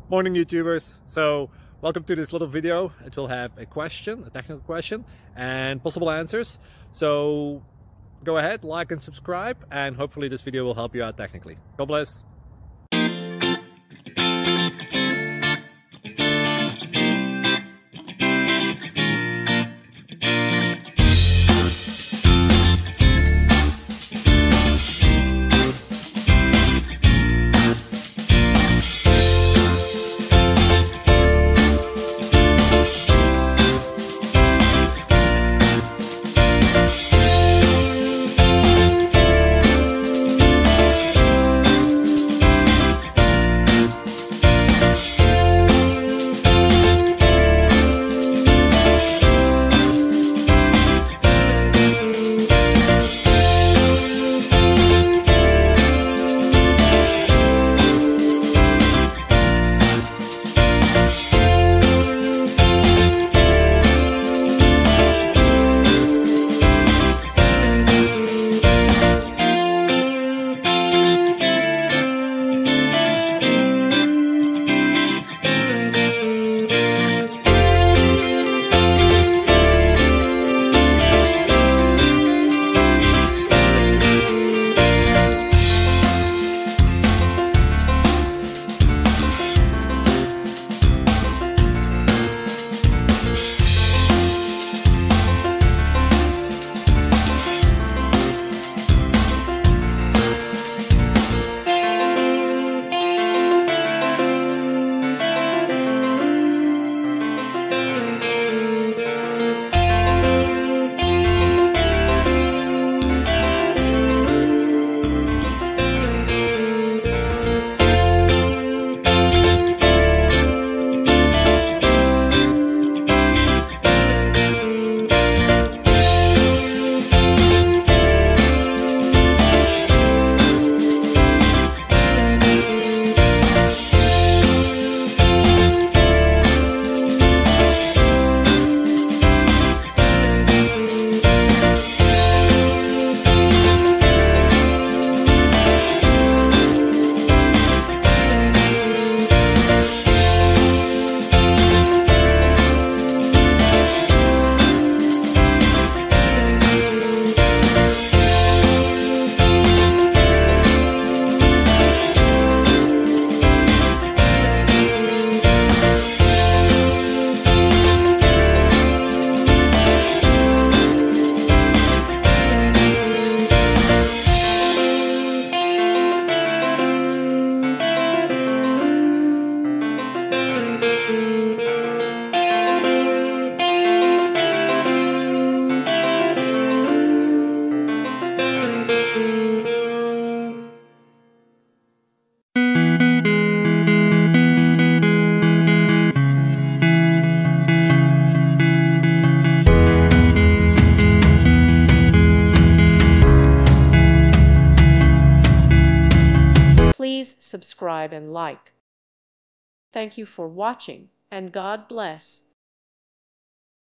Morning YouTubers. So welcome to this little video. It will have a question, a technical question, and possible answers. So go ahead, like and subscribe, and hopefully this video will help you out technically. God bless. Please subscribe and like. Thank you for watching, and God bless.